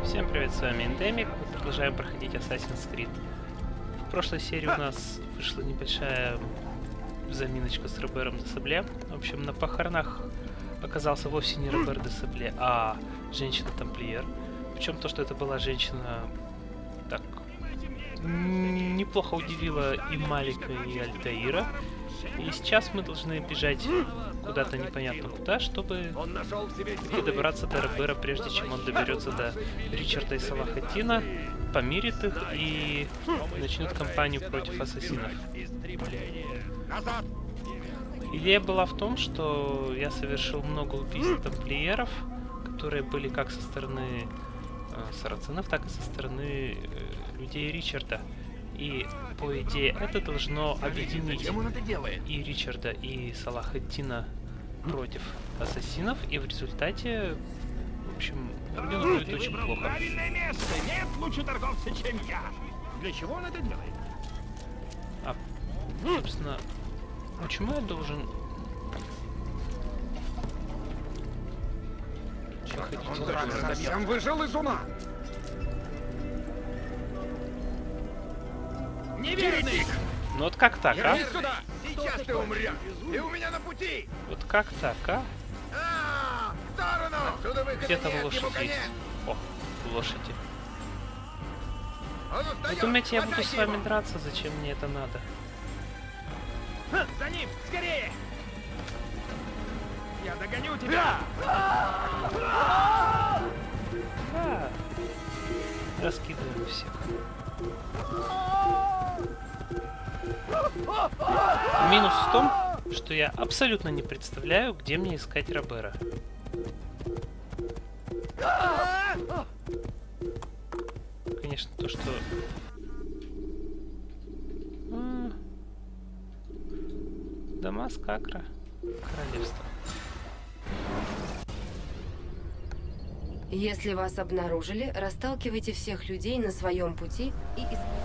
Всем привет, с вами Эндемик. Мы продолжаем проходить Assassin's Creed. В прошлой серии у нас вышла небольшая заминочка с Робером де Сабле. В общем, на похоронах оказался вовсе не Робер де Сабле, а женщина-тамплиер. Причем то, что это была женщина, так, неплохо удивила и Малика, и Альтаира. И сейчас мы должны бежать куда-то непонятно куда, чтобы добраться до Робера, прежде чем он доберется до Ричарда и Салахаддина, помирит их и начнет кампанию против ассасинов. Идея была в том, что я совершил много убийств тамплиеров, которые были как со стороны сарацинов, так и со стороны людей Ричарда. И, по идее, это должно объединить и Ричарда, и Салахаддина против ассасинов, и в результате, в общем, Ордену будет очень плохо. Нет лучше торговца, чем я. Для чего он это делает? А, собственно, почему я должен... Он совсем выжил из ума. Неверный! Ну вот как так, а? Сюда! Сейчас ты умрешь! Ты у меня на пути! Вот как так, а? В сторону! Где там лошадь есть? О, лошади. Вы думаете, я буду с вами драться? Зачем мне это надо? За ним! Скорее! Я догоню тебя! А, раскидываю всех. Минус в том, что я абсолютно не представляю, где мне искать Робера. Конечно, то, что... Дамаск, Акра, королевство. Если вас обнаружили, расталкивайте всех людей на своем пути и...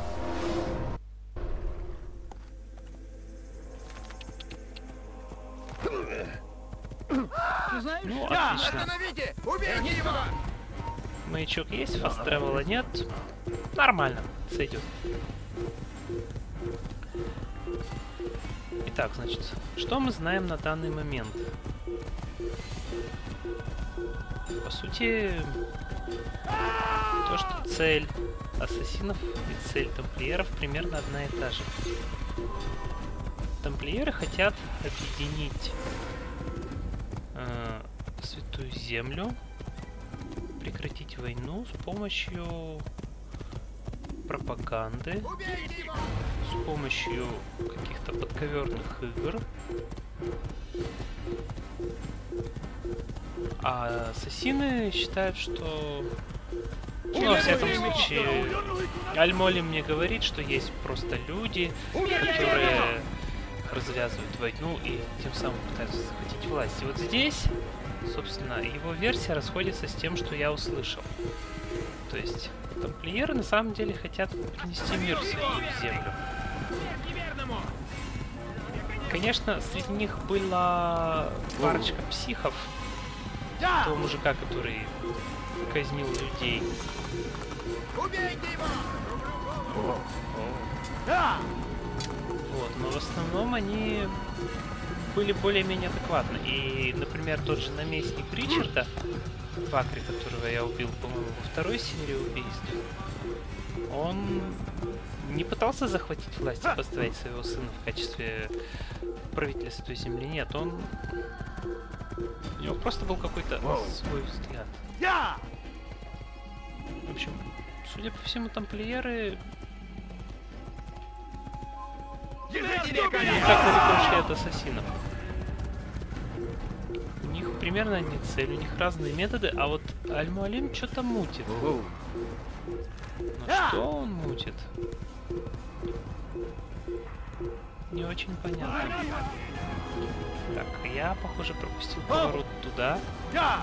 Ну, отлично. Убейте его! Маячок есть, фаст-тревела нет. Нормально, сойдет. Итак, значит, что мы знаем на данный момент? По сути, то, что цель ассасинов и цель тамплиеров примерно одна и та же. Тамплиеры хотят объединить Святую Землю, прекратить войну с помощью пропаганды, с помощью каких-то подковерных игр. А ассасины считают, что... Ну, во всяком случае, Аль-Моли мне говорит, что есть просто люди, которые развязывают войну и тем самым пытаются захватить власть. И вот здесь, собственно, его версия расходится с тем, что я услышал. То есть, тамплиеры на самом деле хотят принести мир в Святую Землю. Конечно, среди них была парочка психов. Того мужика, который казнил людей. Вот, но в основном они были более-менее адекватны. И, например, тот же наместник Ричарда, в Акре, которого я убил, по-моему, во второй серии убийств, он не пытался захватить власть и поставить своего сына в качестве правителя Святой Земли. Нет, он... У него просто был какой-то свой взгляд. В общем, судя по всему, тамплиеры не так далеко ушли от ассасинов. У них примерно одни цели, у них разные методы, а вот Аль-Муалим что-то мутит. Но что он мутит? Не очень понятно. Так, я, похоже, пропустил поворот туда. А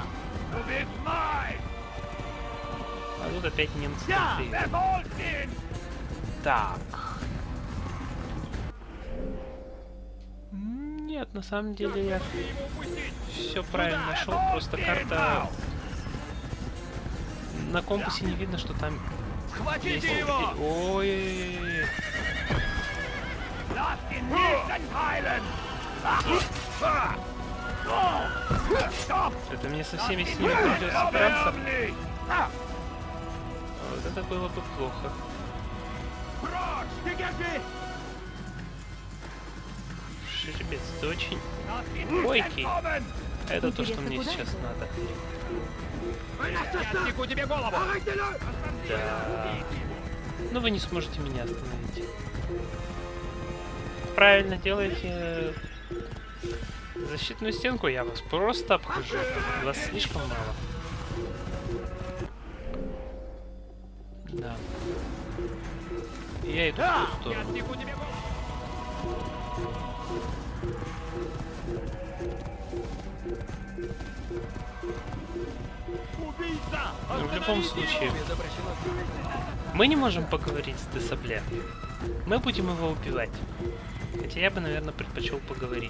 тут опять немцы тамплиеры. Так. Нет, на самом деле я все правильно нашел, просто карта на компасе не видно, что там есть... Схватите его! Ой-ой-ой. Это мне со всеми с ними придется драться. Вот это было бы плохо. Жеребец, ты очень бойкий. Это то, что мне сейчас надо. Я отсеку тебе голову! Да. Но вы не сможете меня остановить. Правильно делаете защитную стенку, я вас просто обхожу. Вас слишком мало. Да. Я иду в ту сторону. Отсеку тебе голову! Убийца! Но в любом случае, мы не можем поговорить с Десабле. Мы будем его убивать. Хотя я бы, наверное, предпочел поговорить.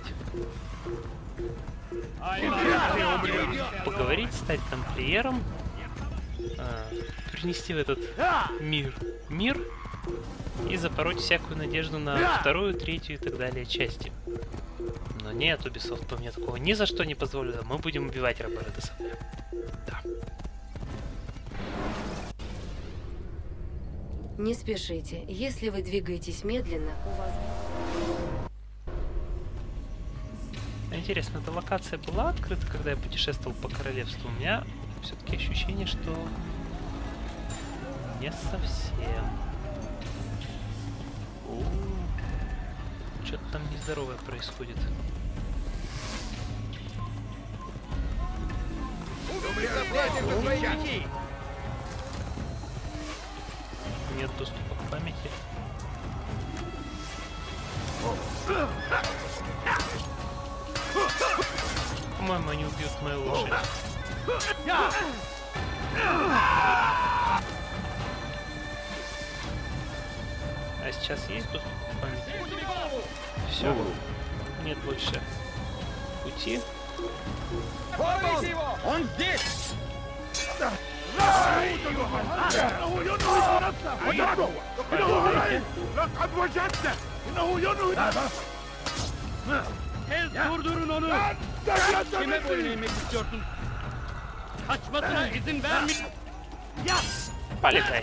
Поговорить, стать тамплиером, принести в этот мир и запороть всякую надежду на вторую, третью и так далее части. Но нет, Ubisoft по мне такого ни за что не позволит. Мы будем убивать Робера Десабля. Да. Не спешите. Если вы двигаетесь медленно, у вас... Интересно, эта локация была открыта, когда я путешествовал по королевству? У меня все-таки ощущение, что не совсем. Что-то там нездоровое происходит. Нет доступа к памяти. По-моему, они убьют мою лошадь. А сейчас есть доступ к памяти? Все. Нет больше пути. Он здесь! Durdurun onu! Kime boyun eğmek istiyorsun? Kaçmasına izin vermeyin! Полетай.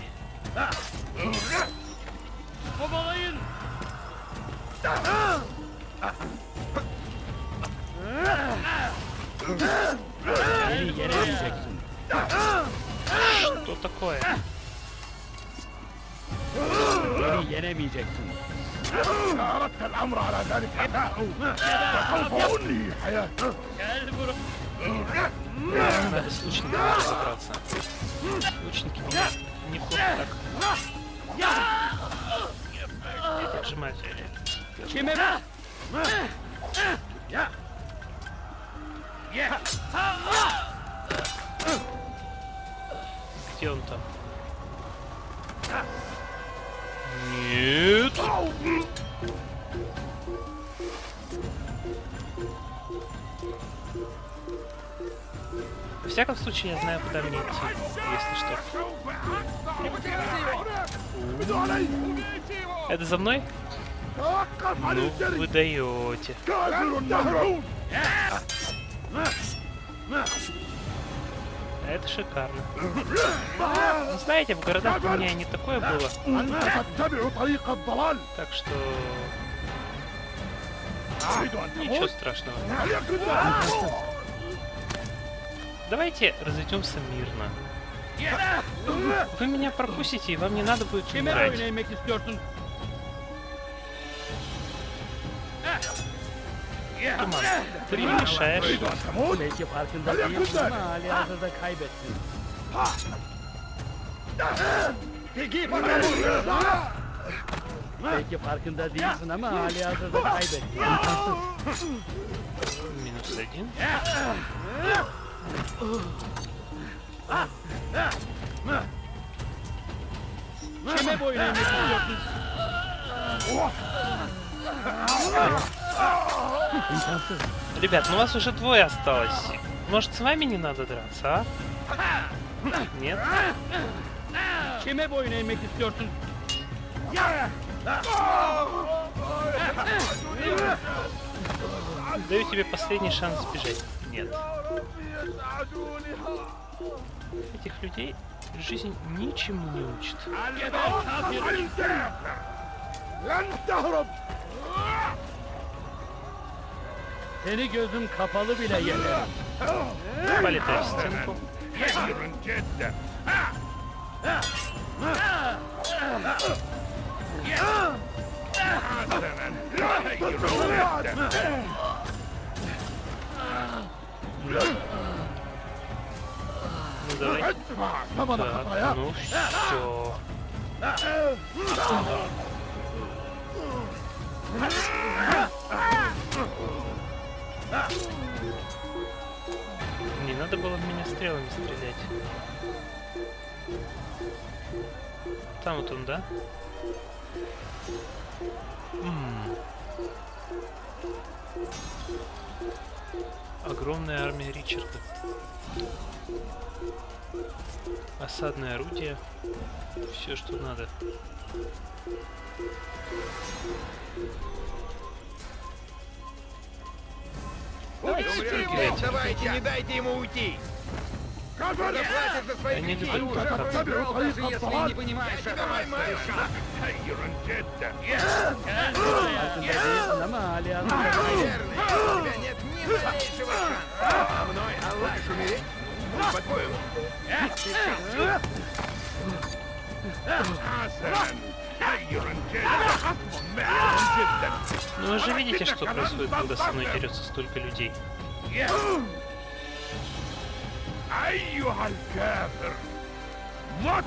Kovalayın! Beni yenemeyeceksin. Что такое? Beni yenemeyeceksin. أردت الأمر على ذلك فسوف أنهي حياتك. Gel buraya. Надо с лучниками разобраться. Лучники меня неплохо так поджимают. Kime? Где он там? Нет. Во всяком случае, я знаю, куда мне идти, если что. Это за мной? Ну, вы даете. Это шикарно. Ну, знаете, в городах у меня не такое было. Так что... Ничего страшного. Давайте разойдемся мирно. Вы меня пропустите, и вам не надо будет Kime умирать. boyun eğmek istiyorsun? Туман, ты мне мешаешь. Belki farkında değilsin ama halihazırda kaybettin. Belki farkında değilsin ama halihazırda kaybettin. Минус один. Kime boyun eğmek istiyorsun? Ребят, ну вас уже двое осталось. Может, с вами не надо драться, а? Нет? Kime boyun eğmek istiyorsun? Даю тебе последний шанс сбежать. Нет. Этих людей жизнь ничему не учит. Seni gözüm kapalı bile yenerim. Полетай в стенку. Ну давай. Так, ну все. Не надо было в меня стрелами стрелять. Там вот он, да? Огромная армия Ричарда. Осадное орудие. Все, что надо. Давайте, не дайте ему уйти! Заплатишь за свои Я не грехи, люблю уже кататься. проиграл, даже если не понимаешь этого. Верный, у тебя нет ни малейшего шанса. А мной хочешь умереть? По-твоему? Ну вы же видите, что происходит, когда со мной дерется столько людей. أيها الكافر مت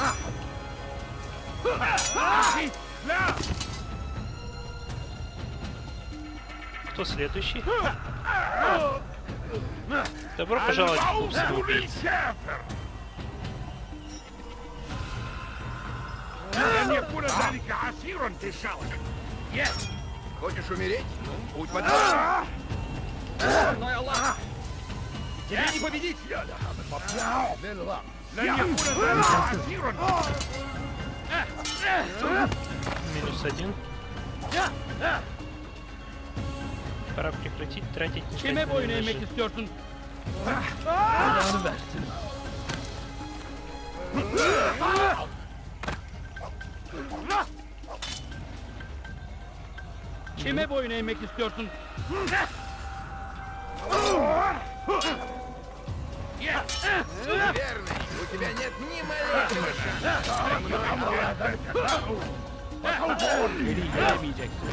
لا Кто следующий? Добро пожаловать в клуб самоубийц. لن يكون ذلك عسيرا في شعرك. Хочешь умереть? Ну, путь под нами. Мной Аллах. Тебе не победить! لن يكون ذلك عسيرا. -1. Пора прекратить тратить Kime boyun нежданные eğmek ножи. istiyorsun? Belanı versin. Kime boyun eğmek istiyorsun? Верный, у тебя нет ни малейшего шанса. Beni yenemeyeceksin.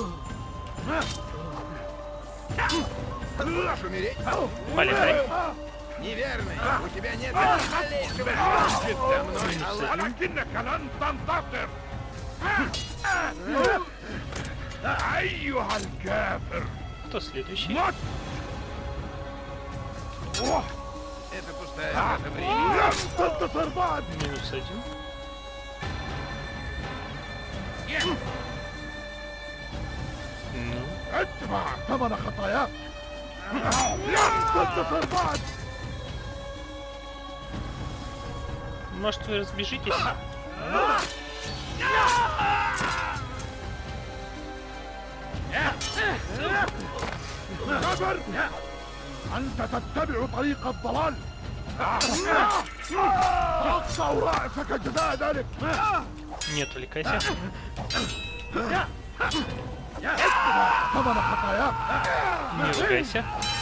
Хочешь умереть? Полетай. Неверный, у тебя нет ни малейшего шанса. За мной Аллах. ولكنك لن تنتصر. أيها الكافر Кто следующий? مت. Это пустая трата времени. لن تنتصر بعد. -1. Ну, ادفع ثمن خطاياك. لن تنتصر بعد. может вы разбежитесь? كفر. أنت تتبع طريق الضلال. أقطع رأسك جزاء ذلك. Не отвлекайся. ثمن خطاياك. Не ругайся.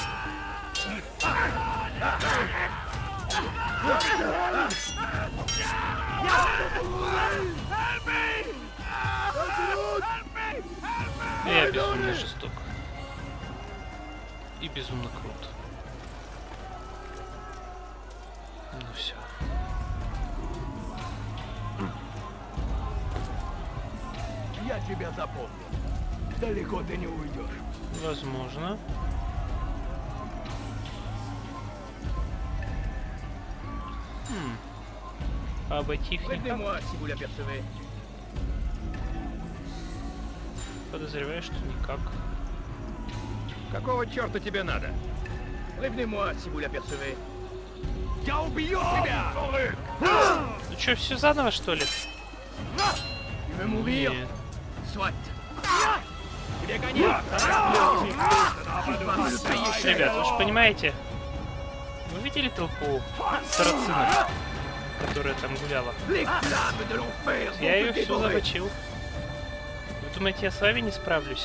Я безумно жесток. И безумно крут. Ну все. Я тебя запомнил. Далеко ты не уйдешь. Возможно. А обойти их никак. Подозреваю, что никак. Какого черта тебе надо? Revenez-moi si vous l'apercevez. Я убью тебя! Ну чё, все заново, что ли? Нет. Soit. Где конец? Ребят, вы же понимаете, вы видели толпу сарацинов, которая там гуляла? Я ее всю замочил. Вы думаете, я с вами не справлюсь?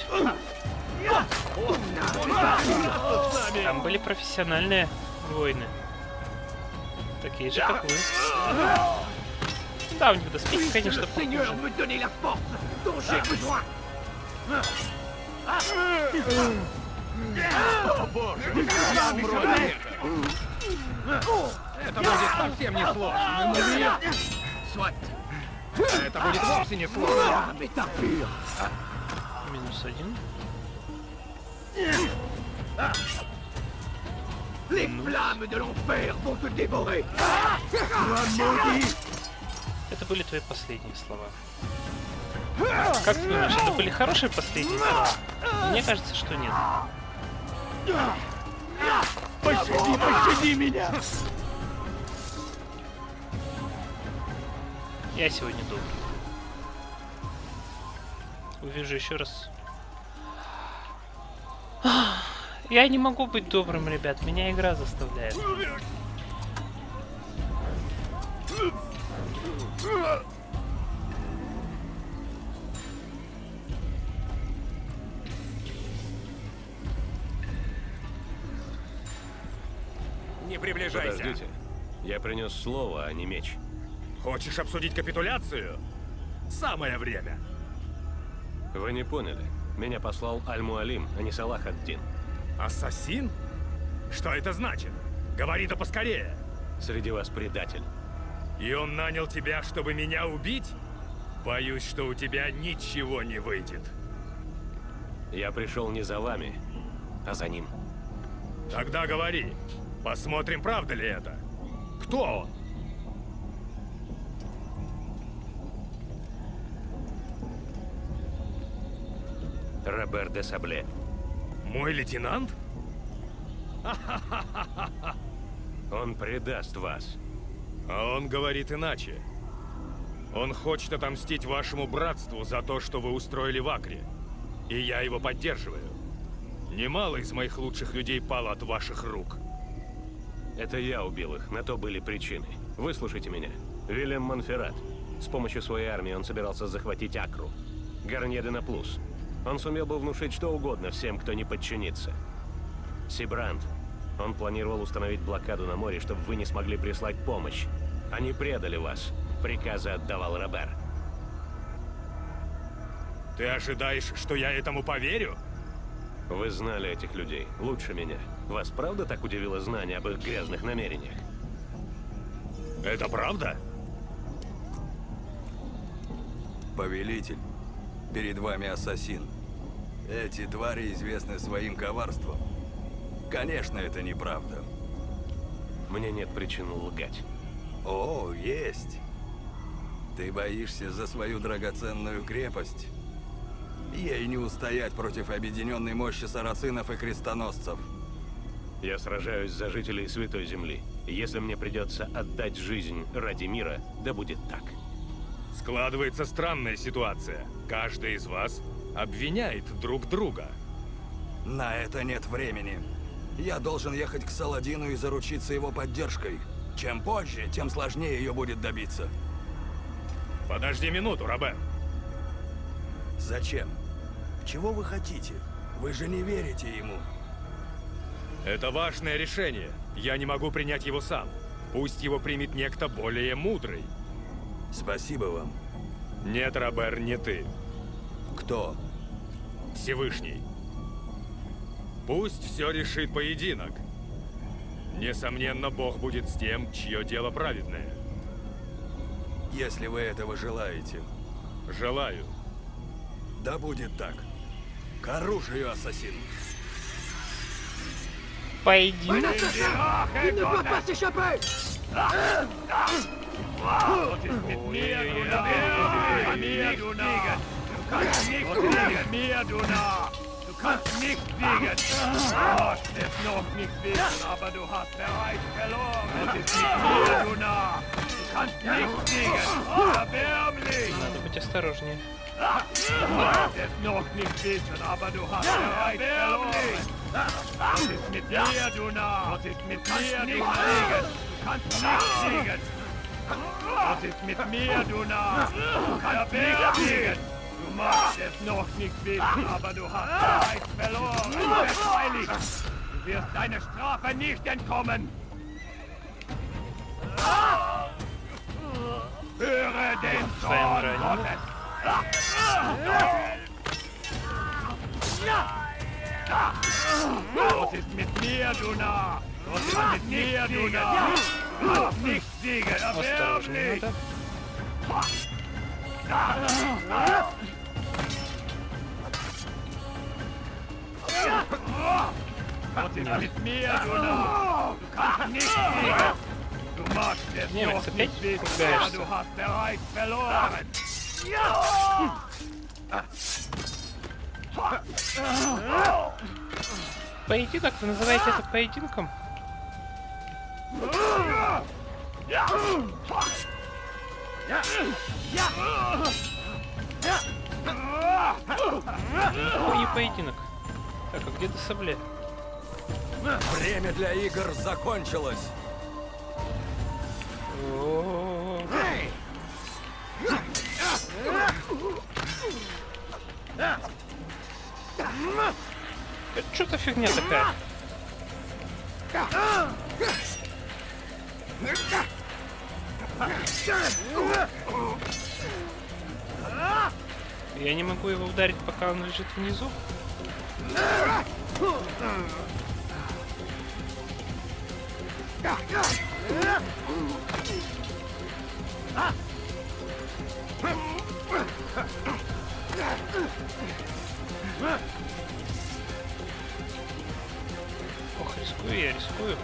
Там были профессиональные воины. Такие же, как вы. Да, у них доспехи, конечно, похуже. Это будет совсем не сложно. Это будет вовсе не сложно. -1. Это были твои последние слова. Как ты думаешь, это были хорошие последние слова? Мне кажется, что нет. Пощади меня! Я сегодня добрый. Увижу еще раз. Я не могу быть добрым, ребят. Меня игра заставляет. Не приближайся. Подождите. Я принес слово, а не меч. Хочешь обсудить капитуляцию? Самое время. Вы не поняли. Меня послал Аль-Муалим, а не Салах ад-Дин. Ассасин? Что это значит? Говори да поскорее. Среди вас предатель. И он нанял тебя, чтобы меня убить? Боюсь, что у тебя ничего не выйдет. Я пришел не за вами, а за ним. Тогда говори. Посмотрим, правда ли это. Кто он? Робер де Сабле. Мой лейтенант? Он предаст вас. А он говорит иначе. Он хочет отомстить вашему братству за то, что вы устроили в Акре. И я его поддерживаю. Немало из моих лучших людей пало от ваших рук. Это я убил их, на то были причины. Выслушайте меня. Вильям Монферрат. С помощью своей армии он собирался захватить Акру. Гарнье де Наплус. Он сумел бы внушить что угодно всем, кто не подчинится. Сибранд. Он планировал установить блокаду на море, чтобы вы не смогли прислать помощь. Они предали вас. Приказы отдавал Робер. Ты ожидаешь, что я этому поверю? Вы знали этих людей лучше меня. Вас правда так удивило знание об их грязных намерениях? Это правда? Повелитель, перед вами ассасин. Эти твари известны своим коварством. Конечно, это неправда. Мне нет причин лгать. О, есть. Ты боишься за свою драгоценную крепость? Ей не устоять против объединенной мощи сарацинов и крестоносцев. Я сражаюсь за жителей Святой Земли. Если мне придется отдать жизнь ради мира, да будет так. Складывается странная ситуация. Каждый из вас обвиняет друг друга. На это нет времени. Я должен ехать к Саладину и заручиться его поддержкой. Чем позже, тем сложнее ее будет добиться. Подожди минуту, Робер. Зачем? Чего вы хотите? Вы же не верите ему. Это важное решение. Я не могу принять его сам. Пусть его примет некто более мудрый. Спасибо вам. Нет, Робер, не ты. Кто? Всевышний. Пусть все решит поединок. Несомненно, Бог будет с тем, чье дело праведное. Если вы этого желаете. Желаю. Да будет так. К оружию, ассасин. Поединок? kannst nicht siegen. Du hast es noch nicht wissen, aber du hast bereits verloren. Es ist nicht mir, du Narr. Du kannst nicht siegen. Erbärmlich. Надо быть осторожнее. Du hast es noch nicht wissen, aber du hast bereits verloren. Was ist mit mir, du Narr? Was ist mit mir, du Narr? Du kannst nicht siegen. Was ist mit mir, du Narr? Du kannst nicht siegen. Du magst es noch nicht wissen, aber du hast bereits verloren. Verfreilich. Du wirst deiner Strafe nicht entkommen. Höre den Zorn Gottes. Was ist mit mir, du Narr? Was ist mit mir, du Narr? Du kannst nicht siegen, Осторожнее erbärmlich. надо. Was ist mit mir, du Narr? Du kannst nicht siegen. Du magst es Не, noch опять nicht wissen, aber ругаешься. du hast bereits verloren. Поединок? Вы называете это поединком? Ой, поединок. Так, а где Десабле? Время для игр закончилось. О, это что за фигня такая? Я не могу его ударить, пока он лежит внизу. Ох, рискую я, рискую.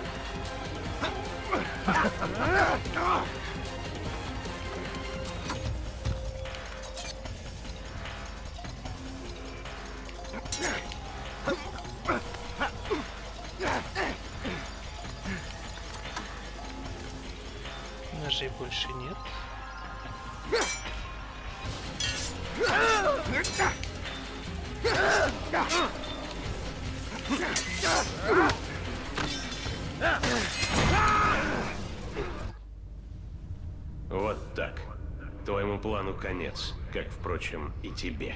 Ножей больше нет. Вот так. Твоему плану конец, как, впрочем, и тебе.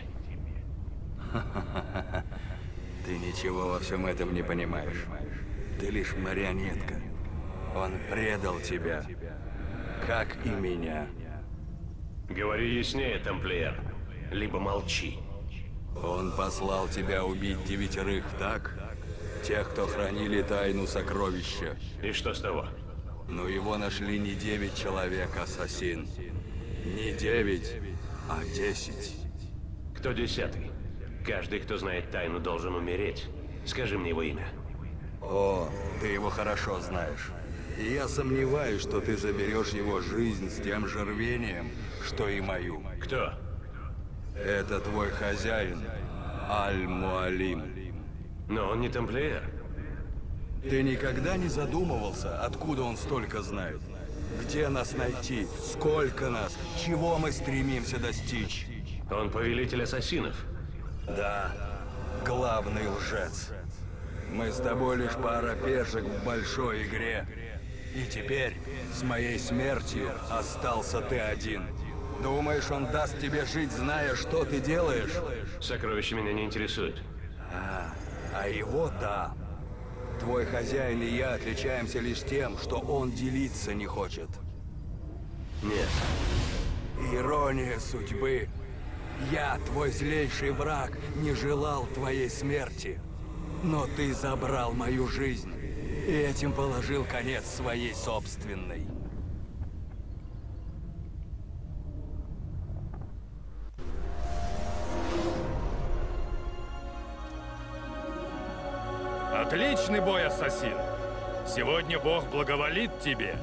Ты ничего во всем этом не понимаешь. Ты лишь марионетка. Он предал тебя, как и меня. Говори яснее, тамплиер. Либо молчи. Он послал тебя убить 9, так? Тех, кто хранили тайну сокровища. И что с того? Но его нашли не 9 человек, ассасин. Не 9, а 10. Кто 10-й? Каждый, кто знает тайну, должен умереть. Скажи мне его имя. О, ты его хорошо знаешь. И я сомневаюсь, что ты заберешь его жизнь с тем же рвением, что и мою. Кто? Это твой хозяин, Аль-Муалим. Но он не тамплиер. Ты никогда не задумывался, откуда он столько знает? Где нас найти? Сколько нас? Чего мы стремимся достичь? Он повелитель ассасинов. Да, главный лжец. Мы с тобой лишь пара пешек в большой игре. И теперь, с моей смертью, остался ты один. Думаешь, он даст тебе жить, зная, что ты делаешь? Сокровища меня не интересуют. А его да. Твой хозяин и я отличаемся лишь тем, что он делиться не хочет. Нет. Ирония судьбы. Я, твой злейший враг, не желал твоей смерти. Но ты забрал мою жизнь и этим положил конец своей собственной. Отличный бой, ассасин! Сегодня Бог благоволит тебе.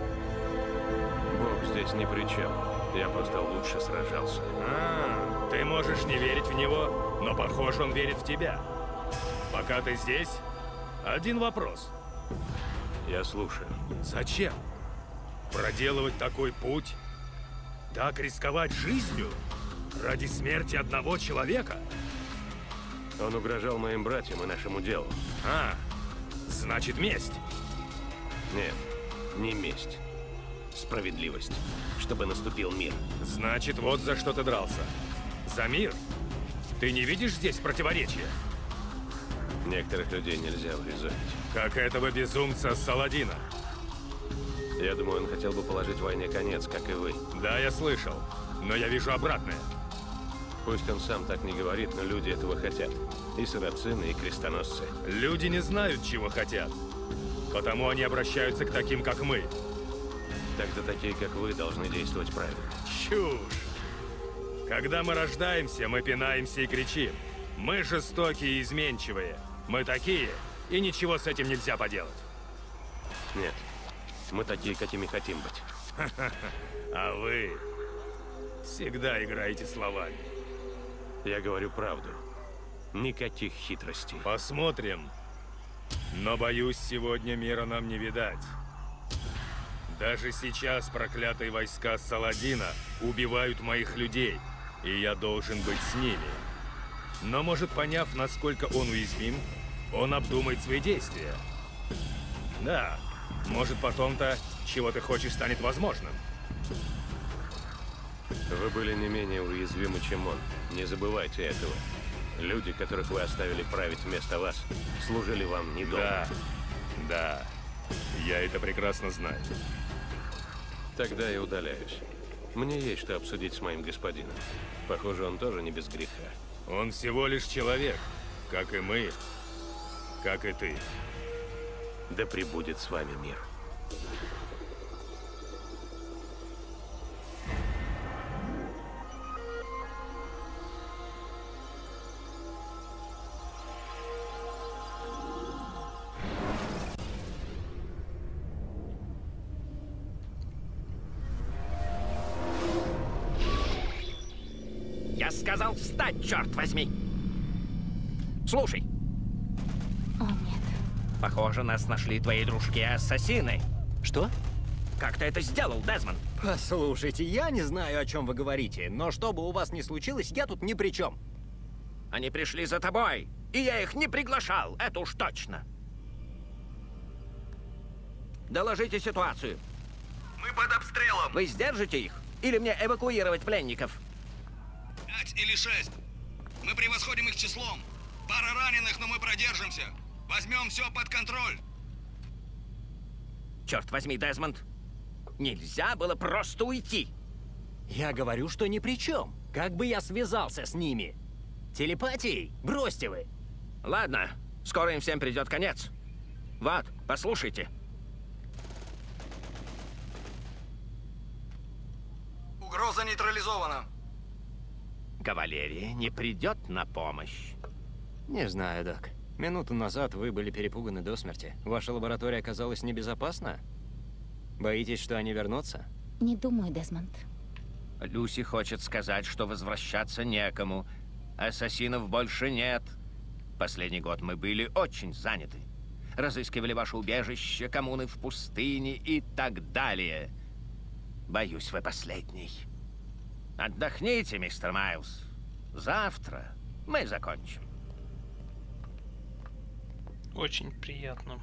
Бог здесь ни при чем. Я просто лучше сражался. Ты можешь не верить в него, но, похоже, он верит в тебя. Пока ты здесь, один вопрос. Я слушаю. Зачем? Проделывать такой путь? Так рисковать жизнью? Ради смерти одного человека? Он угрожал моим братьям и нашему делу. А, значит месть. Нет, не месть. Справедливость. Чтобы наступил мир. Значит, вот за что ты дрался. За мир? Ты не видишь здесь противоречия? Некоторых людей нельзя урезать. Как этого безумца Саладина. Я думаю, он хотел бы положить войне конец, как и вы. Да, я слышал. Но я вижу обратное. Пусть он сам так не говорит, но люди этого хотят. И сарацины, и крестоносцы. Люди не знают, чего хотят. Потому они обращаются к таким, как мы. Тогда такие, как вы, должны действовать правильно. Чушь! Когда мы рождаемся, мы пинаемся и кричим. Мы жестокие и изменчивые. Мы такие, и ничего с этим нельзя поделать. Нет, мы такие, какими хотим быть. А вы всегда играете словами. Я говорю правду. Никаких хитростей. Посмотрим. Но боюсь, сегодня мира нам не видать. Даже сейчас проклятые войска Саладина убивают моих людей, и я должен быть с ними. Но, может, поняв, насколько он уязвим, он обдумает свои действия. Да, может, потом-то, чего ты хочешь, станет возможным. Вы были не менее уязвимы, чем он. Не забывайте этого. Люди, которых вы оставили править вместо вас, служили вам недолго. Да, я это прекрасно знаю. Тогда я удаляюсь. Мне есть что обсудить с моим господином. Похоже, он тоже не без греха. Он всего лишь человек, как и мы, как и ты. Да пребудет с вами мир. Я сказал встать, черт возьми! Слушай. О, нет. Похоже, нас нашли твои дружки-ассасины. Что? Как ты это сделал, Дезмонд? Послушайте, я не знаю, о чем вы говорите, но что бы у вас ни случилось, я тут ни при чем. Они пришли за тобой, и я их не приглашал, это уж точно. Доложите ситуацию. Мы под обстрелом. Вы сдержите их? Или мне эвакуировать пленников? 5 или 6. Мы превосходим их числом. Пара раненых, но мы продержимся. Возьмем все под контроль. Черт возьми, Дезмонд. Нельзя было просто уйти. Я говорю, что ни при чем. Как бы я связался с ними? Телепатией? Бросьте вы. Ладно, скоро им всем придет конец. Вот, послушайте. Угроза нейтрализована. Кавалерия не придет на помощь. Не знаю, Док. Минуту назад вы были перепуганы до смерти. Ваша лаборатория оказалась небезопасна? Боитесь, что они вернутся? Не думаю, Дезмонд. Люси хочет сказать, что возвращаться некому. Ассасинов больше нет. Последний год мы были очень заняты. Разыскивали ваше убежище, коммуны в пустыне и так далее. Боюсь, вы последний. Отдохните, мистер Майлз. Завтра мы закончим. Очень приятно.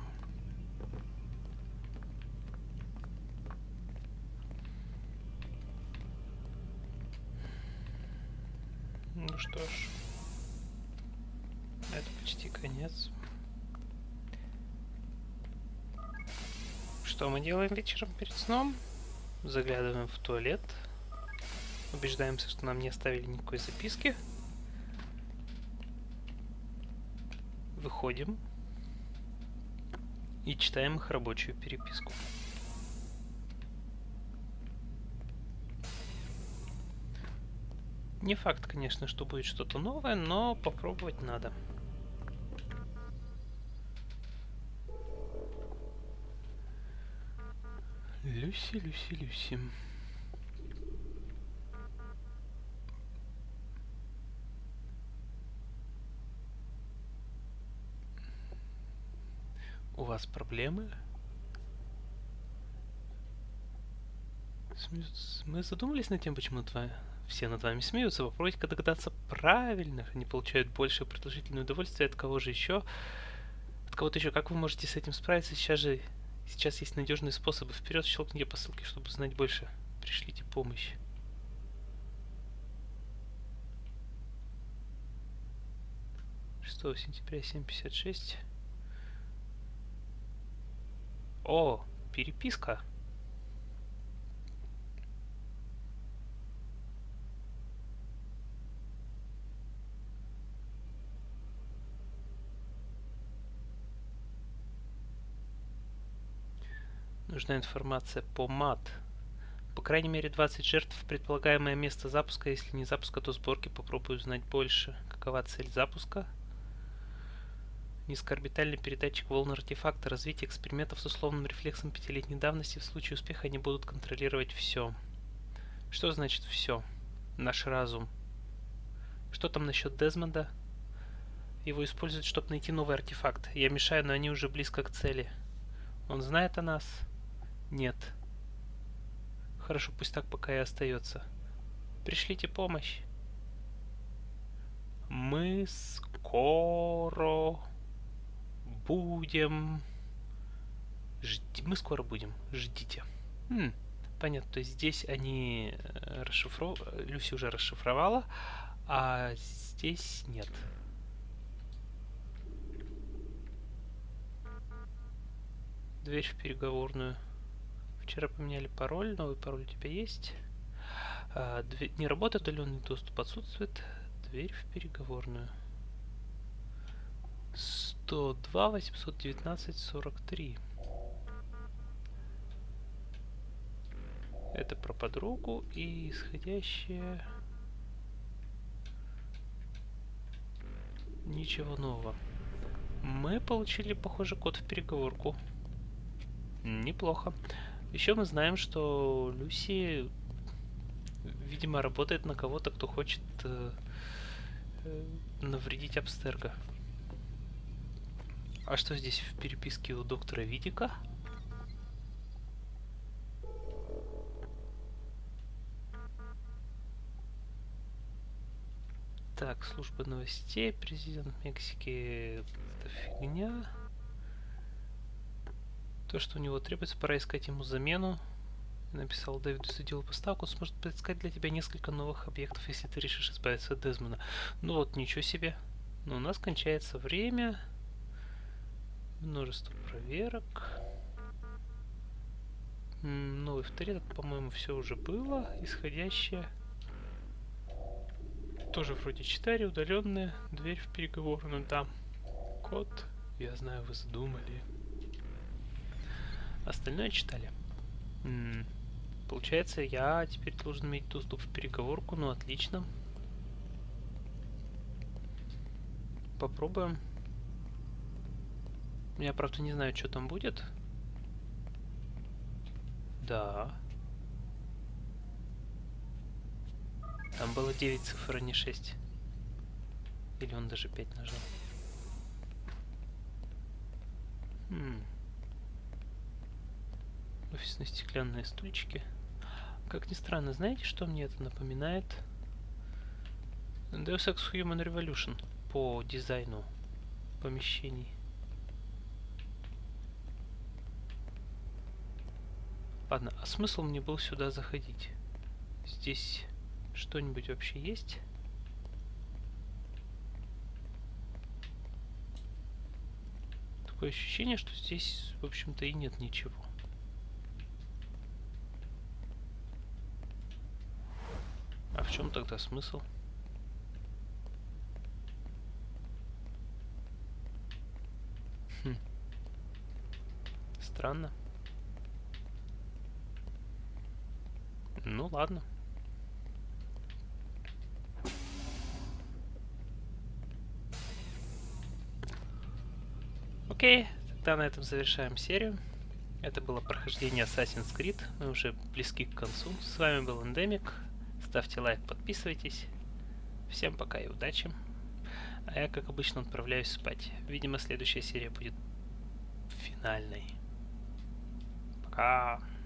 Ну что ж, это почти конец. Что мы делаем вечером перед сном? Заглядываем в туалет. Убеждаемся, что нам не оставили никакой записки. Выходим. И читаем их рабочую переписку. Не факт, конечно, что будет что-то новое, но попробовать надо. Люси, Люси, Люси. вас проблемы? Мы задумались над тем, почему все над вами смеются. Попробуйте-ка догадаться правильно. Они получают большее продолжительное удовольствие от кого же еще? От кого-то еще. Как вы можете с этим справиться? Сейчас есть надежные способы. Вперед, щелкните по ссылке, чтобы узнать больше. Пришлите помощь. Сентября 7:56. О, переписка. Нужна информация по МАТ. По крайней мере 20 жертв. Предполагаемое место запуска. Если не запуска, то сборки. Попробую узнать больше. Какова цель запуска? Низкоорбитальный передатчик волн артефакта. Развитие экспериментов с условным рефлексом 5-летней давности. В случае успеха они будут контролировать все. Что значит все? Наш разум. Что там насчет Дезмонда? Его используют, чтобы найти новый артефакт. Я мешаю, но они уже близко к цели. Он знает о нас? Нет. Хорошо, пусть так пока и остается. Пришлите помощь. Мы скоро будем... Мы скоро будем. Ждите. Понятно. То есть здесь они Люси уже расшифровала, а здесь нет. Дверь в переговорную. Вчера поменяли пароль. Новый пароль у тебя есть. Не работает, удаленный доступ отсутствует. Дверь в переговорную. 102 819 43. Это про подругу и исходящее... Ничего нового. Мы получили, похоже, код в переговорку. Неплохо. Еще мы знаем, что Люси, видимо, работает на кого-то, кто хочет навредить Абстерго. А что здесь в переписке у доктора Видика? Так, служба новостей, президент Мексики, это фигня. То, что у него требуется, пора искать ему замену. Написал Дэвиду, сделал поставку, сможет поискать для тебя несколько новых объектов, если ты решишь избавиться от Дезмона. Ну вот, ничего себе. Но у нас кончается время. Множество проверок. Новый авторитет, по-моему, все уже было. Исходящее. Тоже вроде читали, удаленная. Дверь в переговорную, да. Код. Я знаю, вы задумали. Остальное читали. Получается, я теперь должен иметь доступ в переговорку. Ну, отлично. Попробуем. Я, правда, не знаю, что там будет. Да. Там было 9 цифр, а не 6. Или он даже 5 нажал. Офисные стеклянные стульчики. Как ни странно, знаете, что мне это напоминает? Deus Ex Human Revolution по дизайну помещений. Ладно, а смысл мне был сюда заходить? Здесь что-нибудь вообще есть? Такое ощущение, что здесь, в общем-то, и нет ничего. А в чем тогда смысл? Странно. Ну ладно. Окей, тогда на этом завершаем серию. Это было прохождение Assassin's Creed. Мы уже близки к концу. С вами был Эндемик. Ставьте лайк, подписывайтесь. Всем пока и удачи. А я, как обычно, отправляюсь спать. Видимо, следующая серия будет финальной. Пока.